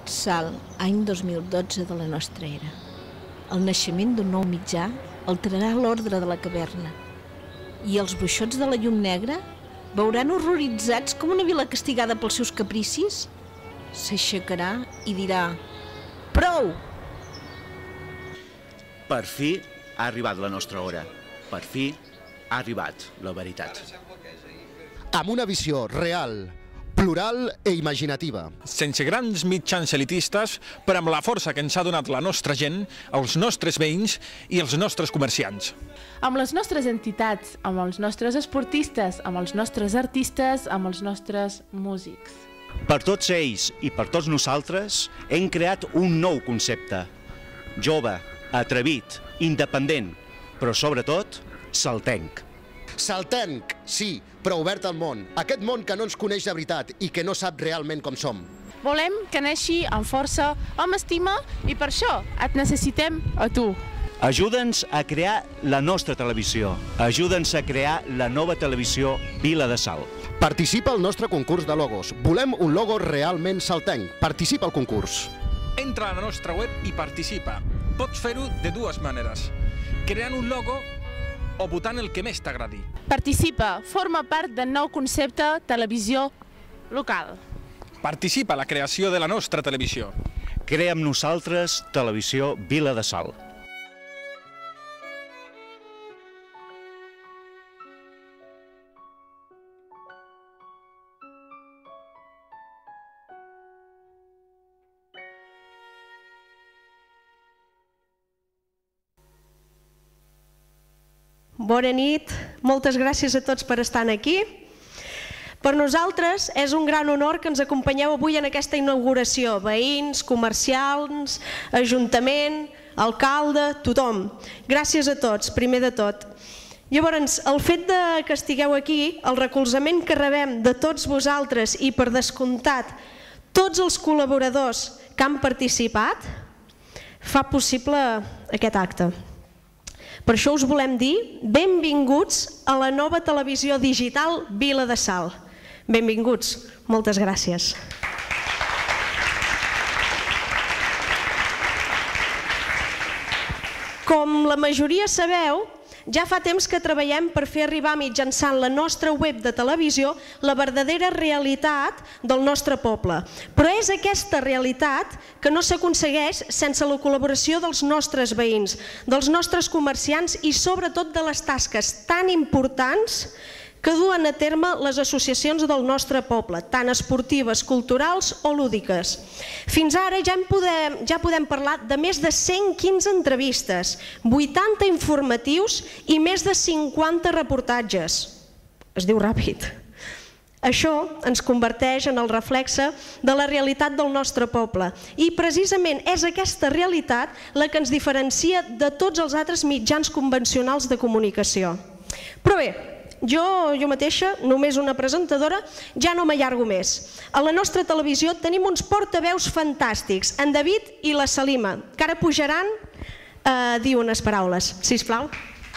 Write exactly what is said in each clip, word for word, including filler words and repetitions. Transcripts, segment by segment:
Salt, any dos mil dotze de la nostra era. El naixement d'un nou mitjà alterarà l'ordre de la caverna i els bruixots de la llum negra, veuran horroritzats com una vila castigada pels seus capricis, s'aixecarà i dirà: prou! Per fi ha arribat la nostra hora. Per fi ha arribat la veritat. Amb una visió real, plural e imaginativa. Sense grans mitjans elitistes, però amb la força que ens ha donat la nostra gent, els nostres veïns i els nostres comerciants. Amb les nostres entitats, amb els nostres esportistes, amb els nostres artistes, amb els nostres músics. Per tots ells i per tots nosaltres hem creat un nou concepte. Jove, atrevit, independent, però sobretot saltenc. Saltenc, sí, però obert al món. Aquest món que no ens coneix de veritat i que no sap realment com som. Volem que neixi amb força, amb estima, i per això et necessitem a tu. Ajuda'ns a crear la nostra televisió. Ajuda'ns a crear la nova televisió Vila de Salt. Participa al nostre concurs de logos. Volem un logo realment saltenc. Participa al concurs. Entra a la nostra web i participa. Pots fer-ho de dues maneres: creant un logo o votant el que més t'agradi. Participa, forma part del nou concepte televisió local. Participa a la creació de la nostra televisió. Crea amb nosaltres Televisió Vila de Salt. Bona nit, moltes gràcies a tots per estar aquí. Per nosaltres és un gran honor que ens acompanyeu avui en aquesta inauguració. Veïns, comerciants, ajuntament, alcalde, tothom. Gràcies a tots, primer de tot. Llavors, el fet que estigueu aquí, el recolzament que rebem de tots vosaltres i per descomptat tots els col·laboradors que han participat, fa possible aquest acte. Per això us volem dir benvinguts a la nova televisió digital Vila de Salt. Benvinguts. Moltes gràcies. Com la majoria sabeu, ja fa temps que treballem per fer arribar mitjançant la nostra web de televisió la verdadera realitat del nostre poble. Però és aquesta realitat que no s'aconsegueix sense la col·laboració dels nostres veïns, dels nostres comerciants i sobretot de les tasques tan importants que duen a terme les associacions del nostre poble, tant esportives, culturals o lúdiques. Fins ara ja podem, ja podem parlar de més de cent quinze entrevistes, vuitanta informatius i més de cinquanta reportatges. Es diu ràpid. Això ens converteix en el reflexe de la realitat del nostre poble i precisament és aquesta realitat la que ens diferencia de tots els altres mitjans convencionals de comunicació. Però bé, Jo, jo mateixa, només una presentadora, ja no m'allargo més. A la nostra televisió tenim uns portaveus fantàstics, en David i la Salima, que ara pujaran a dir unes paraules. Sisplau.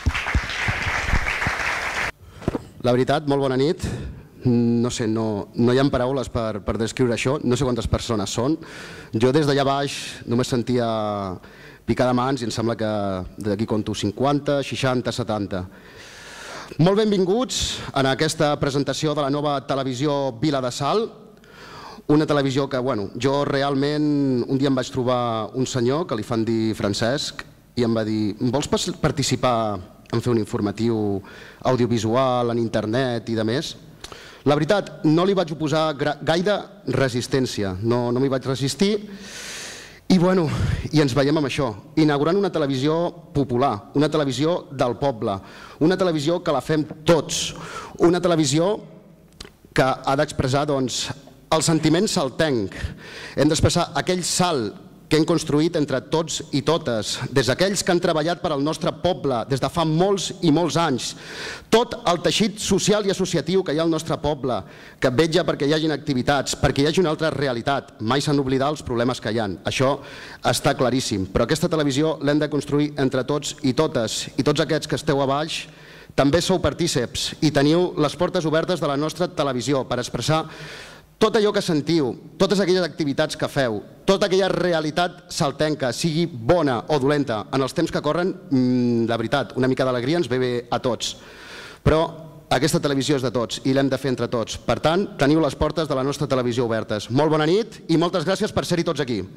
La veritat, molt bona nit. No sé, no, no hi ha paraules per, per descriure això, no sé quantes persones són. Jo des d'allà baix només sentia picar de mans i em sembla que d'aquí conto cinquanta, seixanta, setanta. Molt benvinguts en aquesta presentació de la nova televisió Vila de Salt, una televisió que, bueno, jo realment un dia em vaig trobar un senyor que li fan dir Francesc i em va dir: vols participar en fer un informatiu audiovisual, en internet i de més? La veritat, no li vaig oposar gaire resistència, no, no m'hi vaig resistir. I bueno, i ens veiem amb això, inaugurant una televisió popular, una televisió del poble, una televisió que la fem tots, una televisió que ha d'expressar doncs, el sentiment saltenc. Hem d'expressar aquell salt que hem construït entre tots i totes, des d'aquells que han treballat per al nostre poble des de fa molts i molts anys. Tot el teixit social i associatiu que hi ha al nostre poble, que vetlla perquè hi hagin activitats, perquè hi hagi una altra realitat. Mai s'han d'oblidar els problemes que hi ha. Això està claríssim. Però aquesta televisió l'hem de construir entre tots i totes. I tots aquests que esteu a baix també sou partíceps i teniu les portes obertes de la nostra televisió per expressar tot allò que sentiu, totes aquelles activitats que feu, tota aquella realitat saltenca, sigui bona o dolenta, en els temps que corren, la veritat, una mica d'alegria ens ve bé a tots. Però aquesta televisió és de tots i l'hem de fer entre tots. Per tant, teniu les portes de la nostra televisió obertes. Molt bona nit i moltes gràcies per ser-hi tots aquí.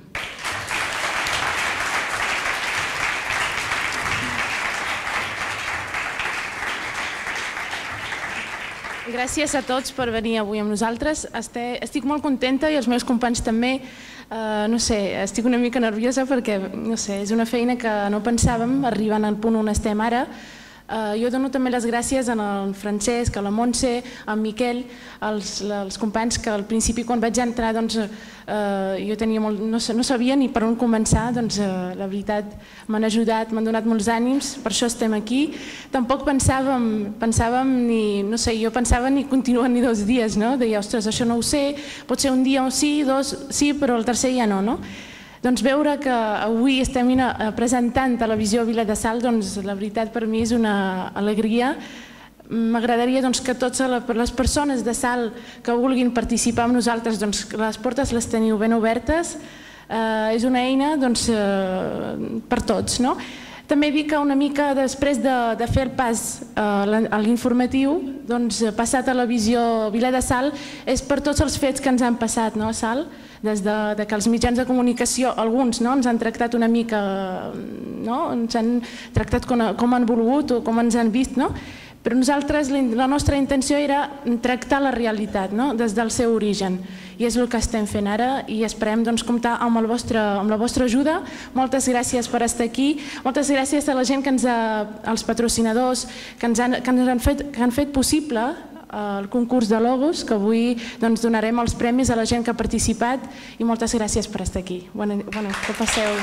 Gràcies a tots per venir avui amb nosaltres. Estic molt contenta i els meus companys també. No sé, estic una mica nerviosa perquè és una feina que no pensàvem arribant al punt on estem ara. Jo dono també les gràcies al Francesc, a la Montse, al Miquel, als companys que al principi quan vaig entrar jo no sabia ni per on començar, doncs la veritat m'han ajudat, m'han donat molts ànims, per això estem aquí. Tampoc pensàvem, pensàvem ni, no sé, jo pensava ni continuen ni dos dies, no? Deia, ostres, això no ho sé, pot ser un dia o sí, dos sí, però el tercer ja no, no? Doncs veure que avui estem presentant Televisió Vila de Salt, doncs la veritat per mi és una alegria. M'agradaria que totes les persones de Salt que vulguin participar amb nosaltres, les portes les teniu ben obertes. És una eina per tots. També dir que una mica després de fer el pas a l'informatiu, passar a Televisió Vila de Salt és per tots els fets que ens han passat a Salt, des que els mitjans de comunicació, alguns ens han tractat una mica, ens han tractat com han volgut o com ens han vist, però nosaltres, la nostra intenció era tractar la realitat des del seu origen i és el que estem fent ara i esperem comptar amb la vostra ajuda. Moltes gràcies per estar aquí, moltes gràcies a la gent, als patrocinadors que han fet possible el concurs de logos, que avui donarem els premis a la gent que ha participat i moltes gràcies per estar aquí. Que passeu.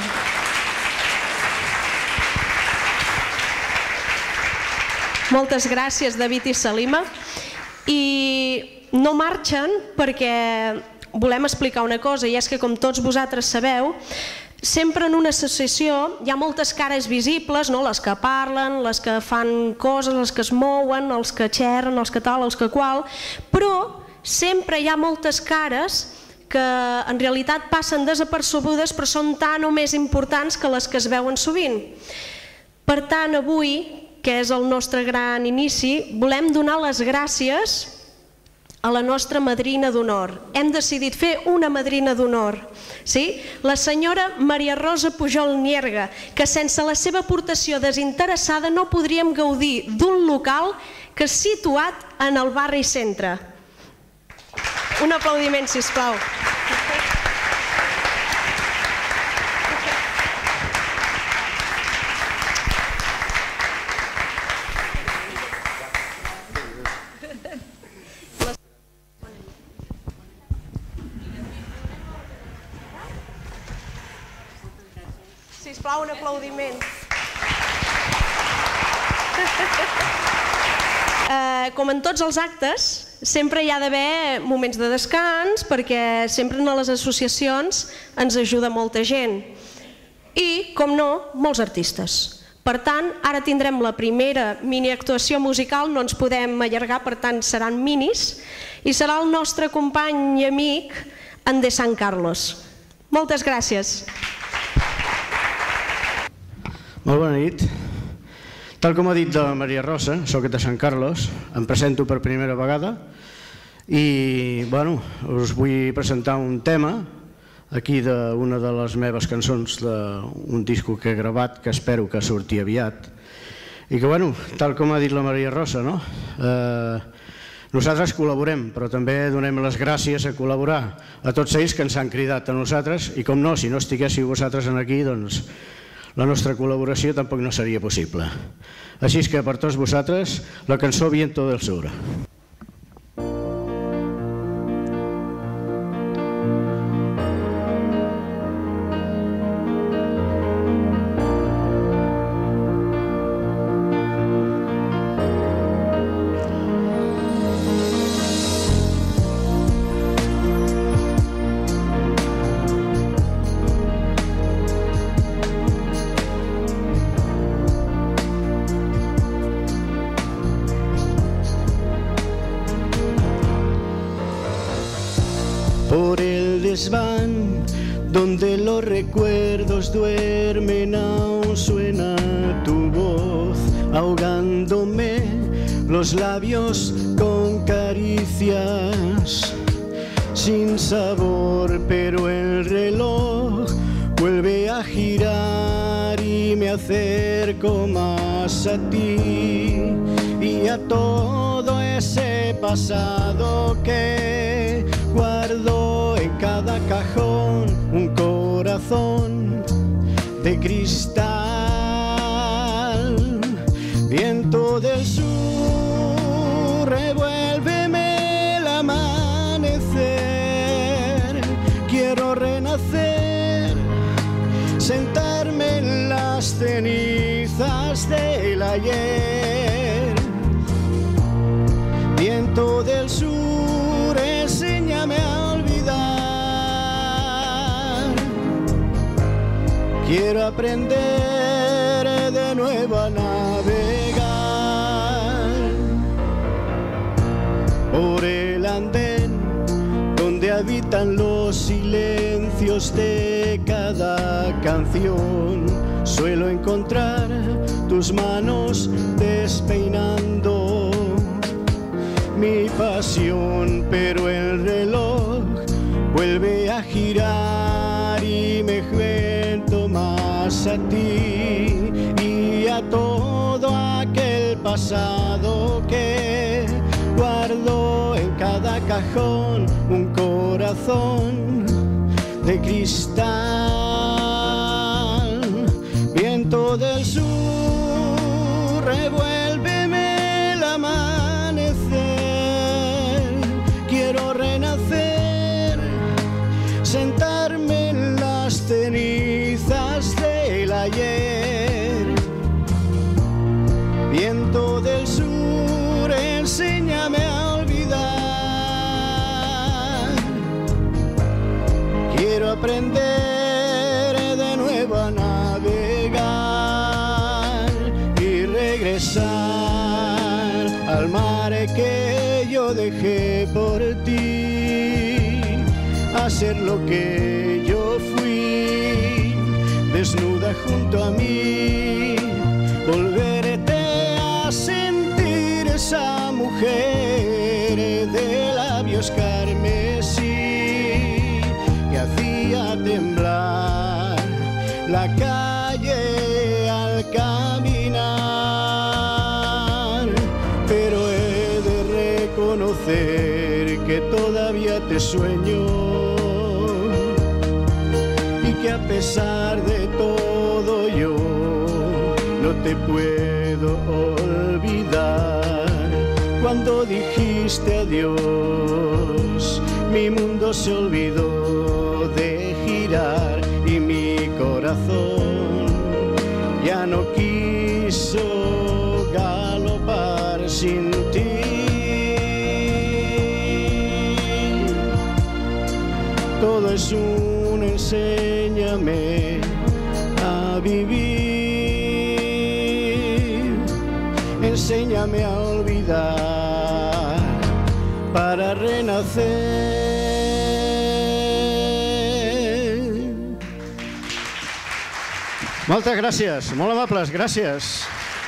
Moltes gràcies, David i Salima. I no marxen perquè volem explicar una cosa, i és que, com tots vosaltres sabeu, sempre en una associació hi ha moltes cares visibles, les que parlen, les que fan coses, les que es mouen, els que xerren, els que tal, els que qual, però sempre hi ha moltes cares que en realitat passen desapercebudes però són tan o més importants que les que es veuen sovint. Per tant, avui, que és el nostre gran inici, volem donar les gràcies a la nostra madrina d'honor. Hem decidit fer una madrina d'honor, la senyora Maria Rosa Pujol Nierga, que sense la seva aportació desinteressada no podríem gaudir d'un local que és situat en el barri centre. Un aplaudiment, sisplau. Sisplau, un aplaudiment. Com en tots els actes, sempre hi ha d'haver moments de descans perquè sempre en les associacions ens ajuda molta gent. I, com no, molts artistes. Per tant, ara tindrem la primera miniactuació musical, no ens podem allargar, per tant seran minis, i serà el nostre company i amic, en De San Carlos. Moltes gràcies. Molt bona nit. Tal com ha dit la Maria Rosa, soc de Sant Carlos, em presento per primera vegada i us vull presentar un tema aquí d'una de les meves cançons d'un disco que he gravat que espero que surti aviat i que, tal com ha dit la Maria Rosa, nosaltres col·laborem, però també donem les gràcies a col·laborar a tots ells que ens han cridat a nosaltres i, com no, si no estiguéssiu vosaltres aquí, doncs la nostra col·laboració tampoc no seria possible. Així que per tots vosaltres, la cançó Viento del Sur. noches van, donde los recuerdos duermen, aún suena tu voz, ahogándome los labios con caricias, sin sabor, pero el reloj vuelve a girar y me acerco más a ti y a todo ese pasado que guardo en cada cajón, un corazón de cristal. Viento del sur, revuélveme el amanecer, quiero renacer, sentarme en las cenizas del ayer. Viento del sur, enséñame a olvidar, quiero aprender de nuevo a navegar por el andén donde habitan los silencios de cada canción. Suelo encontrar tus manos despeinando mi pasión, pero el reloj vuelve a girar y me cuento más a ti y a todo aquel pasado que guardo en cada cajón, un corazón de cristal. Viento del sur, revuélveme el amanecer, quiero renacer, sentarme en las cenizas del ayer. Viento del sur, enséñame a olvidar, quiero aprender de nuevo a navegar y regresar al mar que yo dejé por ti, hacer lo que yo fui, desnuda junto a mí, volverte a sentir esa mujer de labios carmesí que hacía temblar la calle al caminar, pero he de reconocer que todavía te sueño y que a pesar de todo yo no te puedo olvidar. Cuando dijiste adiós, mi mundo se olvidó de girar y mi corazón ya no quiso galopar sin ti. Todo es un enséñame a vivir, enséñame a olvidar para renacer. Moltes gràcies, molt amables, gràcies.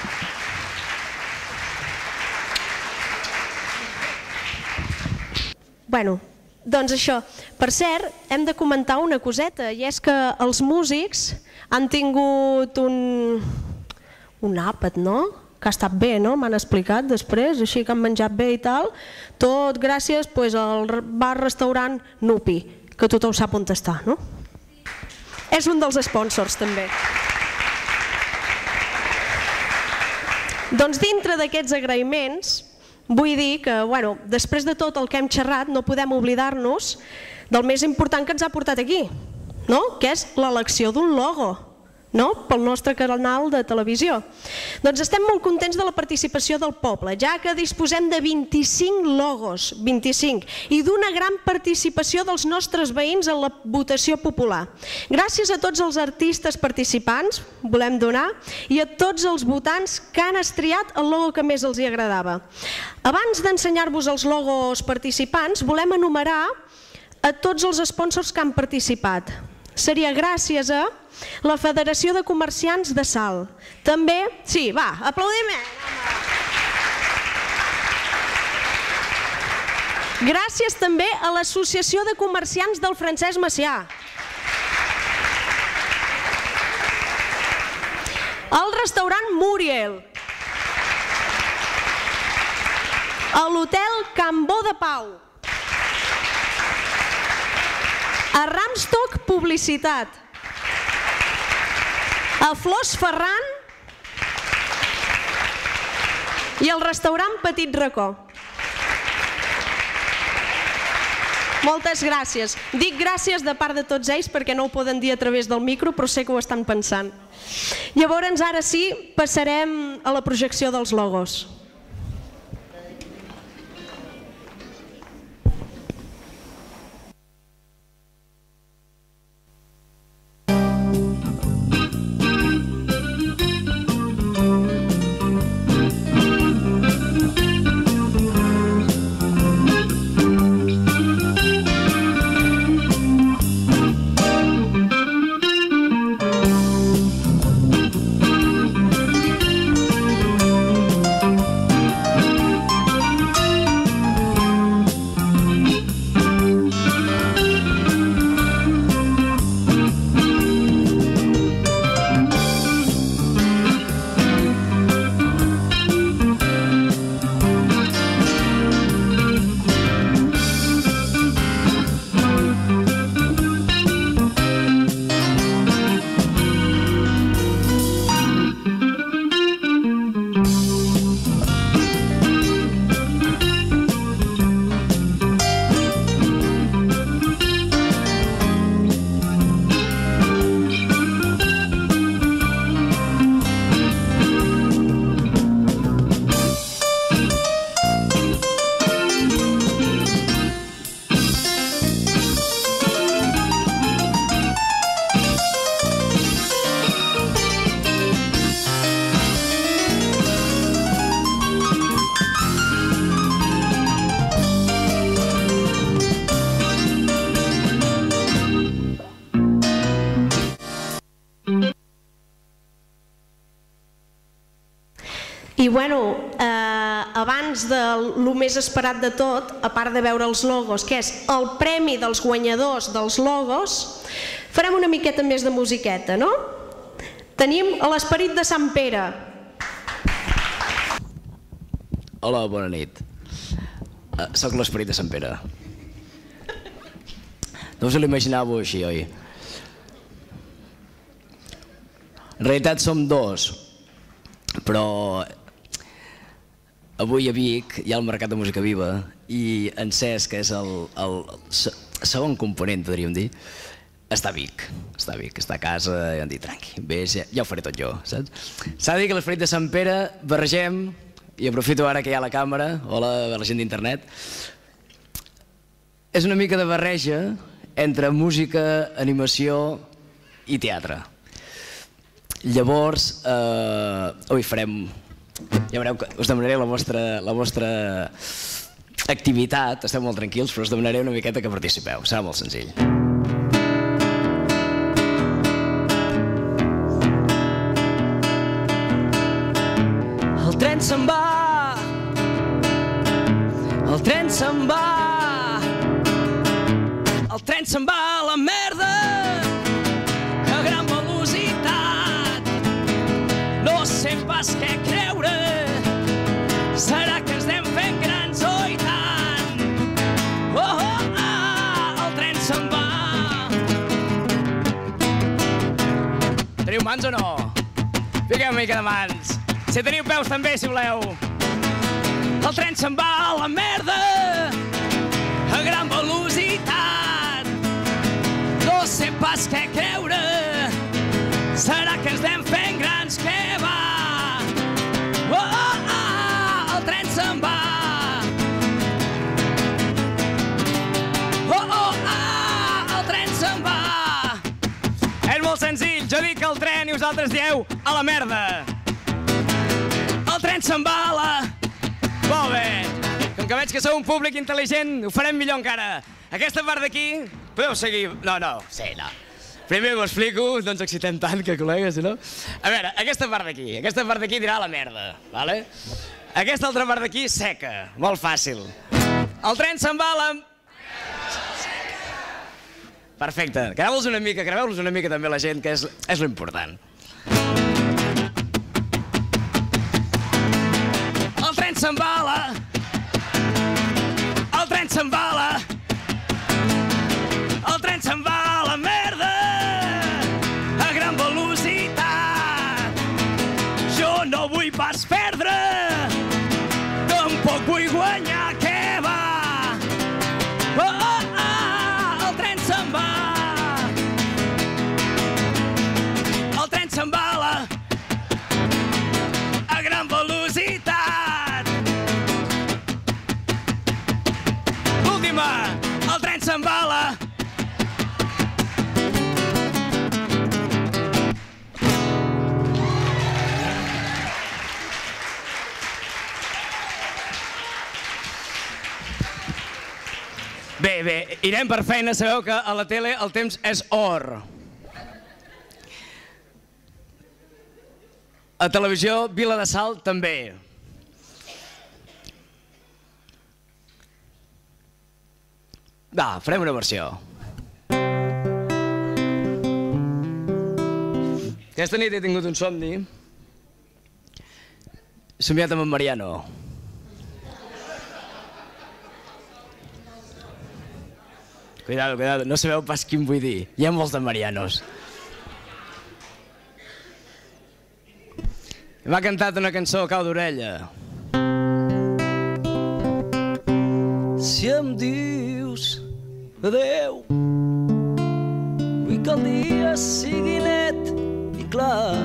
Bueno, doncs això. Per cert, hem de comentar una coseta, i és que els músics han tingut un, un àpat, no? Que ha estat bé, no? M'han explicat després, així que han menjat bé i tal. Tot gràcies pues, al bar-restaurant Nupi, que tothom sap on està, no? És un dels sponsors, també. Doncs dintre d'aquests agraïments, vull dir que, bueno, després de tot el que hem xerrat, no podem oblidar-nos del més important que ens ha portat aquí, no? Que és l'elecció d'un logo, no? Pel nostre canal de televisió. Doncs estem molt contents de la participació del poble, ja que disposem de vint-i-cinc logos, vint-i-cinc, i d'una gran participació dels nostres veïns en la votació popular. Gràcies a tots els artistes participants, volem donar, i a tots els votants que han estriat el logo que més els hi agradava. Abans d'ensenyar-vos els logos participants, volem enumerar a tots els sponsors que han participat. Seria gràcies a la Federació de Comerciants de Salt. També, sí, va, aplaudim. Gràcies també a l'Associació de Comerciants del Francesc Macià. Al restaurant Muriel. A l'hotel Cambó de Pau. A Ramstock Publicitat, a Flors Ferran i al restaurant Petit Racó. Moltes gràcies. Dic gràcies de part de tots ells perquè no ho poden dir a través del micro, però sé que ho estan pensant. Llavors, ara sí, passarem a la projecció dels logos. I bueno, eh, abans de lo més esperat de tot, a part de veure els logos, que és el premi dels guanyadors dels logos, farem una miqueta més de musiqueta, no? Tenim l'Esperit de Sant Pere. Hola, bona nit. Uh, soc l'Esperit de Sant Pere. No us l'imaginàveu així, oi? En realitat som dos, però avui a Vic hi ha el Mercat de Música Viva i en Cesc, que és el, el segon component, podríem dir, està a Vic, està a Vic, està a casa i han dit, tranqui, vés, ja, ja ho faré tot jo, saps? S'ha de dir que l'Esperit de Sant Pere barregem, i aprofito ara que hi ha la càmera, hola a la gent d'internet, és una mica de barreja entre música, animació i teatre. Llavors, eh, avui farem, ja veureu que us demanaré la vostra, la vostra activitat, esteu molt tranquils, però us demanaré una miqueta que participeu, serà molt senzill. El tren se'n va, el tren se'n va, el tren se'n va a la merda, a gran velocitat, no sé pas què creure, serà que ens anem fent grans, oh i tant, oh, oh, ah, el tren se'n va. Teniu mans o no? Fiqueu una mica de mans. Si teniu peus també, si voleu. El tren se'n va a la merda, a gran velocitat, no sé pas què creure, serà que ens anem fent grans, què va? Oh, oh, oh, el tren se'n va. Oh, oh, oh, el tren se'n va. És molt senzill, jo dic el tren i vosaltres dieu a la merda. El tren se'n va a la... Molt bé. Com que veig que sou un públic intel·ligent, ho farem millor encara. Aquesta part d'aquí, podeu seguir... No, no, sí, no. Primer m'ho explico, no ens excitem tant, que col·legues, no? A veure, aquesta part d'aquí, aquesta part d'aquí dirà la merda, vale? Aquesta altra part d'aquí, seca, molt fàcil. El tren se'n va a la... Perfecte, creu-los una mica, creu-los una mica també la gent, que és, és l'important. El tren s'embala, el tren s'embala, el tren se'n va a la merda a gran velocitat. Jo no vull pas perdre, tampoc vull guanyar, què va? Oh, oh, oh, el tren se'n va, el tren s'embala a gran velocitat. L'última, el tren s'embala. Bé, bé, irem per feina, sabeu que a la tele el temps és or. A televisió, Vila de Salt, també. Va, farem una versió. Aquesta nit he tingut un somni. He somiat amb en Mariano. Cuidado, cuidado, no sabeu pas quin vull dir. Hi ha molts de Marianos. M'ha cantat una cançó a cau d'orella. Si em dius adeu, vull que el dia sigui net i clar,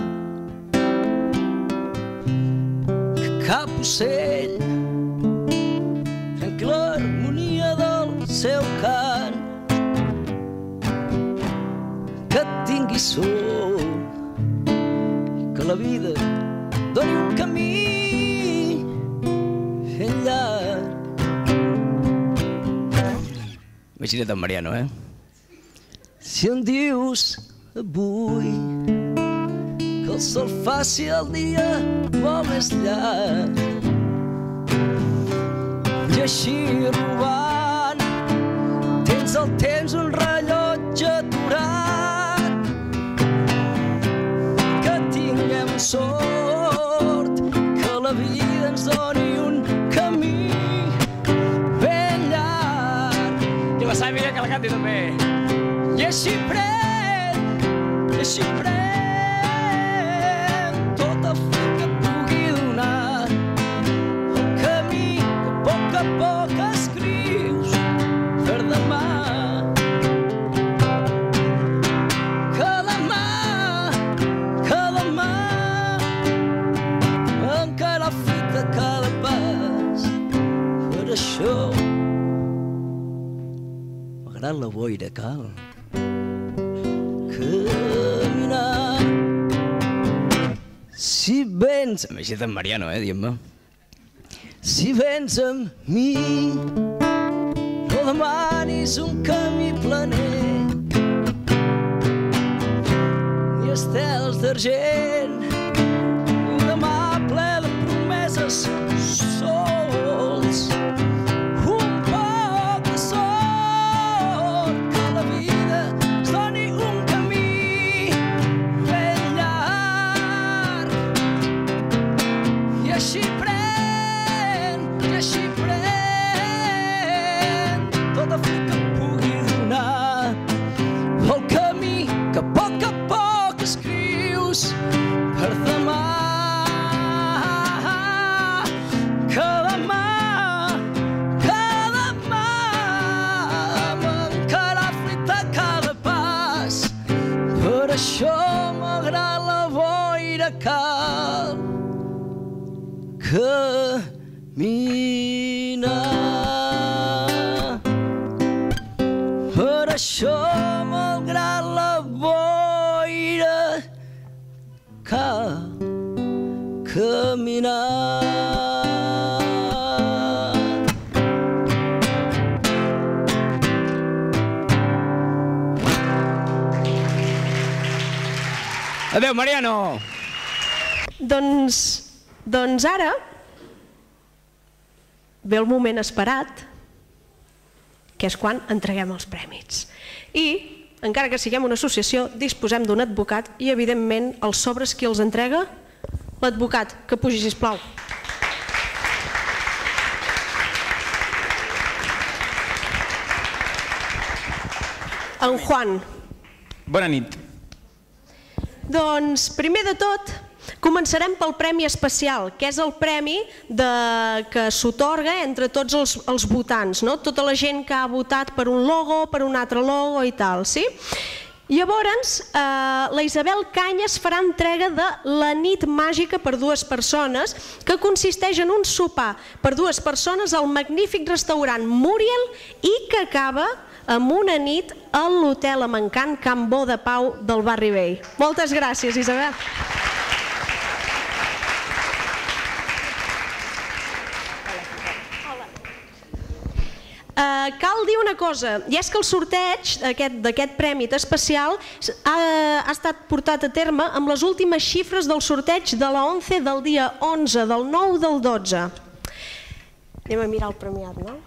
que cap ocell trenqui l'harmonia del seu cant, que tingui sol, que la vida doni un camí ben llarg. Imagina't en Mariano, eh? Si em dius avui que el sol faci el dia molt més llarg, i així robant tens el temps un rellotge aturat, que tinguem sort, que la vida ens doni un camí ben llarg. I la Sàvia que la canti també. I així pren, i així pren tot el fruit que pugui donar, el camí que a poc a poc escrius per demà. Que demà, que demà encara fita cada pas. Per això m'agrada la boira cal caminar. Si vens... M'he en Mariano, eh, diguem-me. Si vens amb mi, no demanis un camí planer, ni estels d'argent, ni demà ple de promeses sols. Un poc de sort, que la vida ens doni un camí ben llarg. I així pren, i així pren tot el fruit que pugui donar, el camí que a poc a poc escrius per demà. Que demà, que demà mancarà fruit a cada pas. Per això m'agrada la boira cal caminar. Per això malgrat la boira cal caminar. Adéu, Mariano! Doncs, doncs ara ve el moment esperat, que és quan entreguem els prèmits. I, encara que siguem una associació, disposem d'un advocat i, evidentment, els sobres qui els entrega? L'advocat. Que pugi, sisplau. En Juan. Bona nit. Doncs, primer de tot, començarem pel premi especial, que és el premi que s'atorga entre tots els votants, tota la gent que ha votat per un logo, per un altre logo i tal, sí? Llavors, la Isabel Cañas farà entrega de la nit màgica per dues persones, que consisteix en un sopar per dues persones al magnífic restaurant Muriel i que acaba amb una nit a l'hotel amb encant Can Bo de Pau del Barri Vell. Moltes gràcies, Isabel. Cal dir una cosa, i és que el sorteig d'aquest premi especial ha estat portat a terme amb les últimes xifres del sorteig de la ONCE del dia onze, del nou, del dotze. Anem a mirar el premiat, no?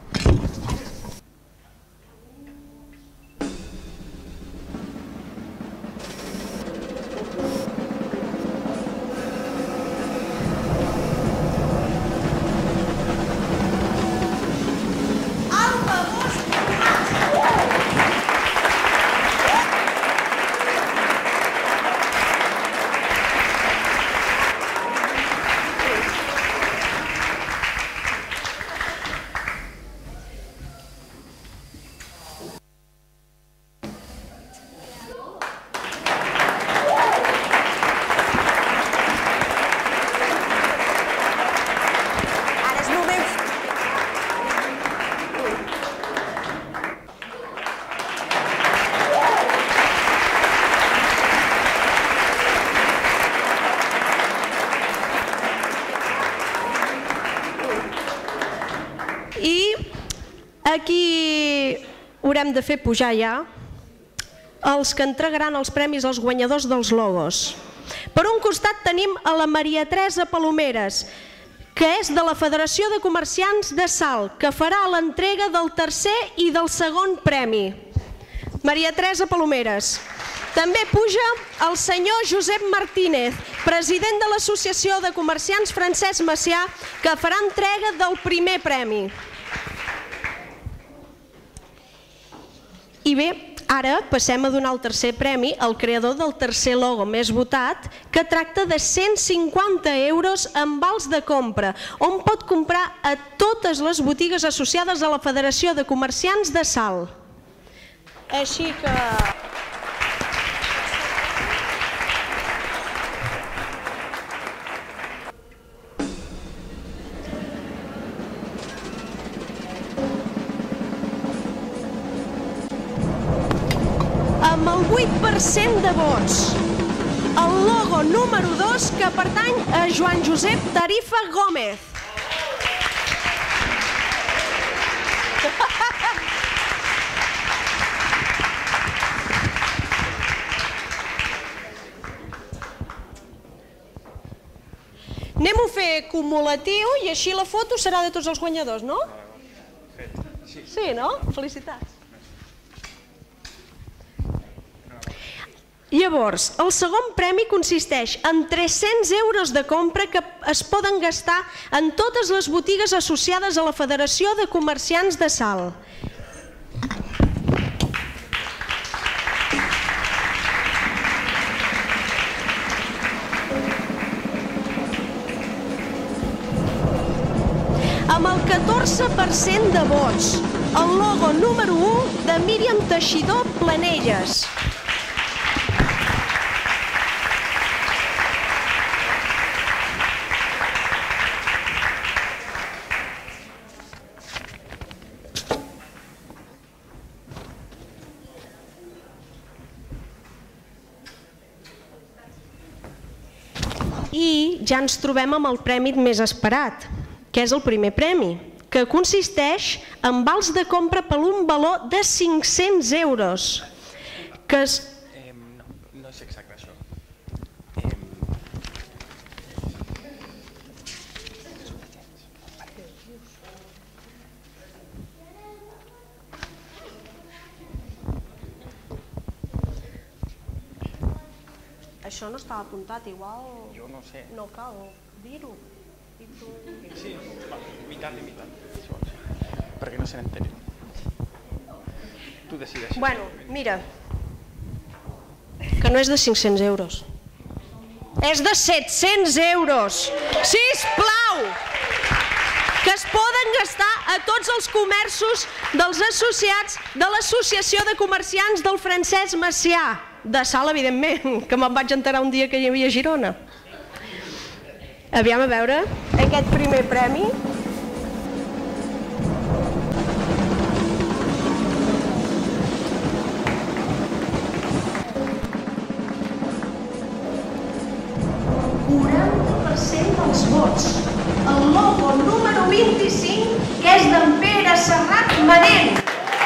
Aquí haurem de fer pujar ja els que entregaran els premis als guanyadors dels logos. Per un costat tenim a la Maria Teresa Palomeres, que és de la Federació de Comerciants de Salt, que farà l'entrega del tercer i del segon premi. Maria Teresa Palomeres. També puja el senyor Josep Martínez, president de l'Associació de Comerciants Francesc Macià, que farà entrega del primer premi. I bé, ara passem a donar el tercer premi al creador del tercer logo més votat, que tracta de cent cinquanta euros en vals de compra, on pot comprar a totes les botigues associades a la Federació de Comerciants de Salt. Així que... amb el vuit per cent de vots, el logo número dos, que pertany a Joan Josep Tarifa Gómez. Anem-ho a fer cumulatiu i així la foto serà de tots els guanyadors, no? Sí, no? Felicitats. Llavors, el segon premi consisteix en tres-cents euros de compra que es poden gastar en totes les botigues associades a la Federació de Comerciants de Salt. Amb el catorze per cent de vots, el logo número u de Míriam Teixidor Planelles. I ja ens trobem amb el premi més esperat, que és el primer premi, que consisteix en vals de compra per un valor de cinc-cents euros. Que és... No és exacte això. Això no estava apuntat, igual... Jo no sé. No cal dir-ho. Sí, mitat i mitat. Perquè no se n'entén. Tu decideixes. Bueno, mira, que no és de cinc-cents euros. És de set-cents euros. Sisplau! Que es poden gastar a tots els comerços dels associats de l'Associació de Comerciants del Francesc Macià, de Salt, evidentment, que me'n vaig enterar un dia que hi havia a Girona. Aviam a veure, aquest primer premi... quaranta per cent dels vots. El logo número vint-i-cinc, que és d'en Pere Serrat Manent.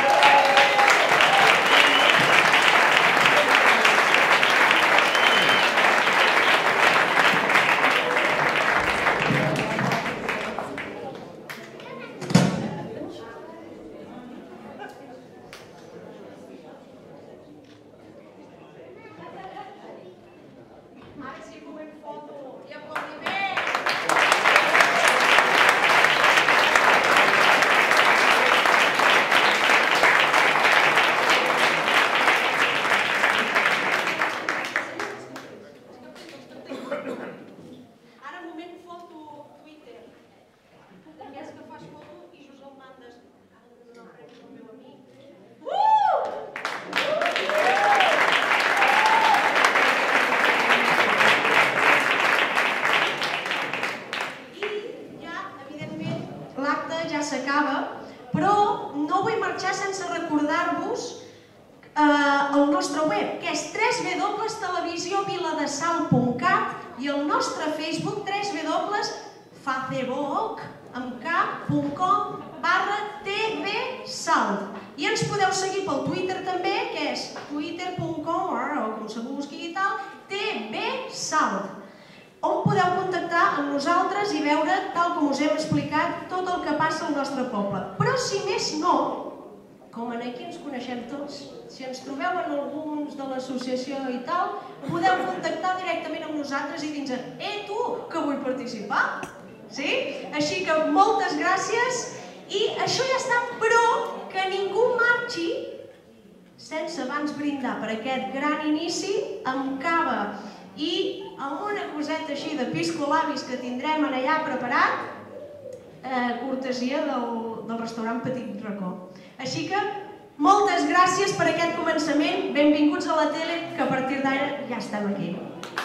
On podeu contactar amb nosaltres i veure, tal com us hem explicat, tot el que passa al nostre poble. Però si més no, com aquí ens coneixem tots, si ens trobeu en alguns de l'associació i tal, podeu contactar directament amb nosaltres i dir-nos «Eh, tu, que vull participar!» Sí? Així que moltes gràcies i això ja està, però que ningú marxi sense abans brindar per aquest gran inici amb cava i amb una coseta així de piscolabis que tindrem allà preparat, cortesia del restaurant Petit Racó. Així que moltes gràcies per aquest començament, benvinguts a la tele, que a partir d'ara ja estem aquí.